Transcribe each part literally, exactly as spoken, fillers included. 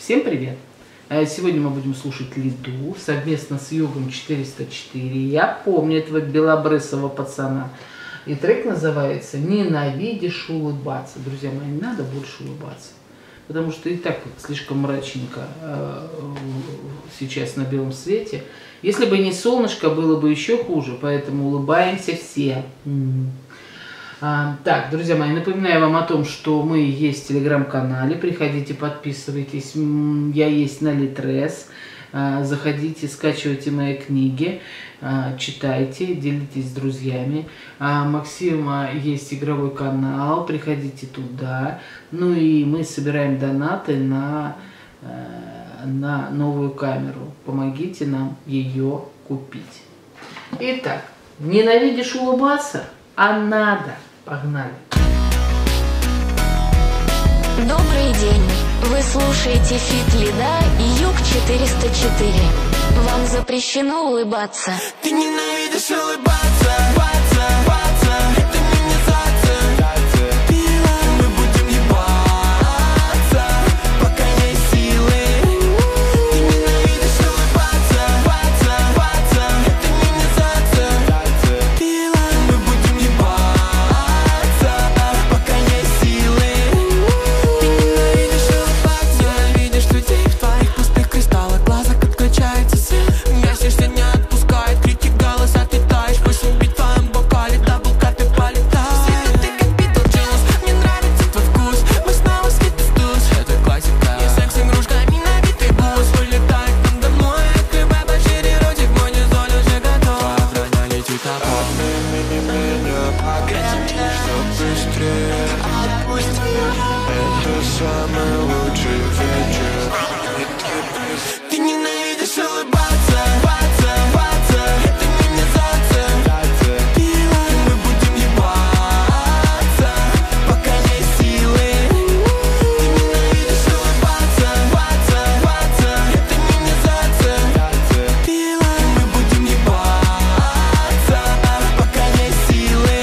Всем привет! Сегодня мы будем слушать Лиду совместно с Йогом четыреста четыре. Я помню этого белобрысого пацана. И трек называется «Ненавидишь улыбаться». Друзья мои, не надо больше улыбаться. Потому что и так слишком мрачненько э, сейчас на белом свете. Если бы не солнышко, было бы еще хуже. Поэтому улыбаемся все. А, так, друзья мои, напоминаю вам о том, что мы есть в телеграм-канале. Приходите, подписывайтесь. Я есть на Литрес. А, заходите, скачивайте мои книги, а, читайте, делитесь с друзьями. А, Максима есть игровой канал. Приходите туда. Ну и мы собираем донаты на, на новую камеру. Помогите нам ее купить. Итак, ненавидишь улыбаться? А надо. Погнали. Добрый день. Вы слушаете Фит Лида и Юг четыреста четыре. Вам запрещено улыбаться. Ты ненавидишь улыбаться, баться, баться. Это минимизация. Мы будем ебаться, пока есть силы. Ты ненавидишь улыбаться, баться, баться. Это минимизация. Мы будем ебаться, пока есть силы. Ты ненавидишь улыбаться. Ненавидишь людей в твоих пустых кристаллах, глазах отключается свет. Месишься, не отпускает, крики голоса, ты таешь. Восемь бит в твоем бокале, даблкарты полетают. Сильно ты как Битлджус, мне нравится твой вкус. Мы снова скипистус, это классика. Я секс-игрушка, миновитый бус. Вылетает надо мной, открывай пошире ротик. Мой низоль уже готов. Твоя броня летит опор. Обними меня покрепче, чтоб быстрее. Отпусти. Это самый лучший вечер. Ты ненавидишь улыбаться, баться, баться. Это минимизация. Мы будем ебаться, пока есть силы. Ты ненавидишь улыбаться, баться, баться. Это минимизация. Мы будем ебаться, пока есть силы.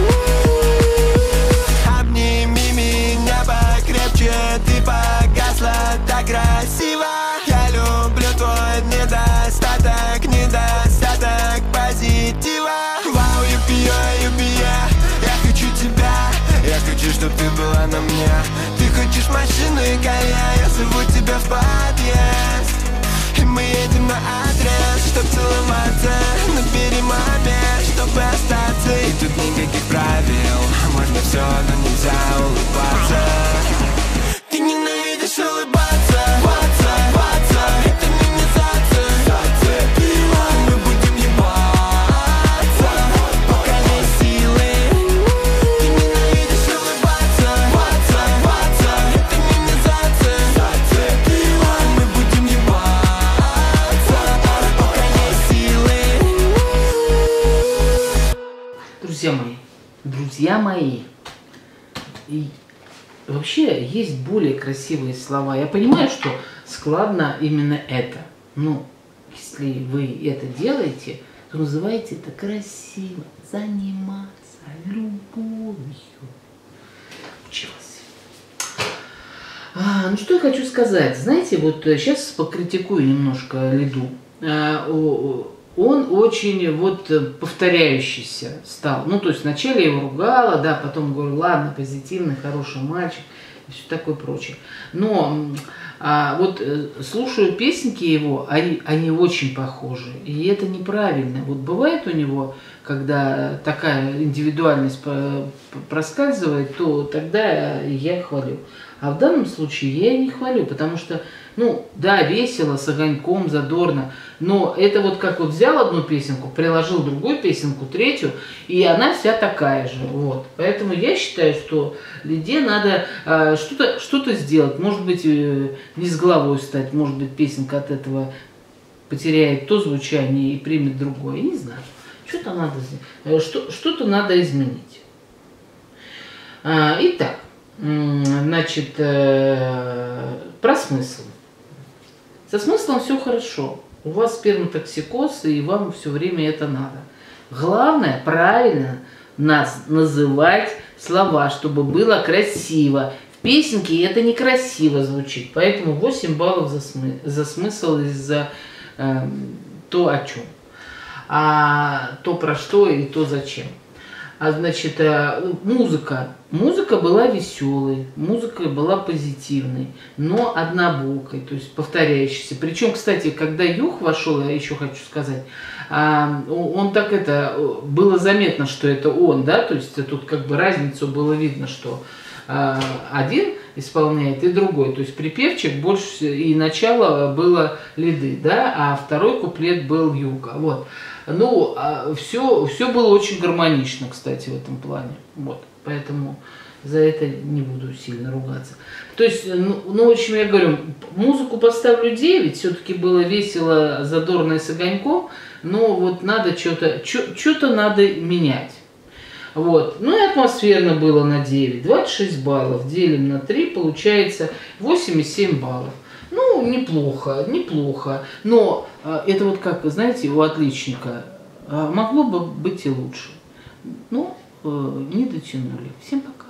Обними меня покрепче, ты погасла так красиво. Я люблю твой недостаток, недостаток позитива. Вау, юпия, юпия, я хочу тебя. Я хочу, чтоб ты была на мне. Ты хочешь машину и коня, я зову тебя в подъезд. И мы едем на адрес, чтоб целоваться. Набери маме, чтобы остаться. И тут никаких правил, можно все, но нельзя улыбаться. Ты ненавидишь улыбаться, баться, баться. Это минимизация. Мы будем ебаться, пока есть силы. Ты ненавидишь улыбаться, баться, баться. Это минимизация. Мы будем ебаться, пока есть силы. Друзья мои, друзья мои, и вообще есть более красивые слова. Я понимаю, что складно именно это. Но если вы это делаете, то называйте это красиво. Заниматься любовью. Училась. А, ну что я хочу сказать. Знаете, вот сейчас покритикую немножко Лиду. А, о, он очень вот повторяющийся стал. Ну, то есть вначале я его ругала, да, потом говорю, ладно, позитивный, хороший мальчик и все такое прочее. Но а, вот слушаю песенки его, они, они очень похожи. И это неправильно. Вот бывает у него, когда такая индивидуальность проскальзывает, то тогда я хвалю. А в данном случае я не хвалю, потому что, ну, да, весело, с огоньком, задорно, но это вот как вот взял одну песенку, приложил другую песенку, третью, и она вся такая же, вот. Поэтому я считаю, что Лиде надо э, что-то что-то сделать, может быть, э, не с головой стать, может быть, песенка от этого потеряет то звучание и примет другое, я не знаю. Что-то надо, что, что-то надо изменить. А, итак. Значит, э, про смысл. Со смыслом все хорошо. У вас сперматоксикоз, и вам все время это надо. Главное, правильно нас называть слова, чтобы было красиво. В песенки, и это некрасиво звучит. Поэтому восемь баллов за, смы за смысл и за э, то, о чем. А то, про что и то, зачем. А значит, музыка. Музыка была веселой, музыка была позитивной, но однобокой, то есть повторяющейся. Причем, кстати, когда Юх вошел, я еще хочу сказать, он так это, было заметно, что это он, да, то есть тут как бы разницу было видно, что один исполняет и другой, то есть припевчик больше и начало было Лиды, да, а второй куплет был Юга, вот. Ну, все, все было очень гармонично, кстати, в этом плане, вот, поэтому за это не буду сильно ругаться. То есть, ну, ну в общем, я говорю, музыку поставлю девять, все-таки было весело, задорно и с огоньком, но вот надо что-то, что-то надо менять. Вот. Ну и атмосферно было на девять. двадцать шесть баллов делим на три, получается восемьдесят семь баллов. Ну, неплохо, неплохо. Но э, это вот как, знаете, у отличника э, могло бы быть и лучше. Но э, не дотянули. Всем пока.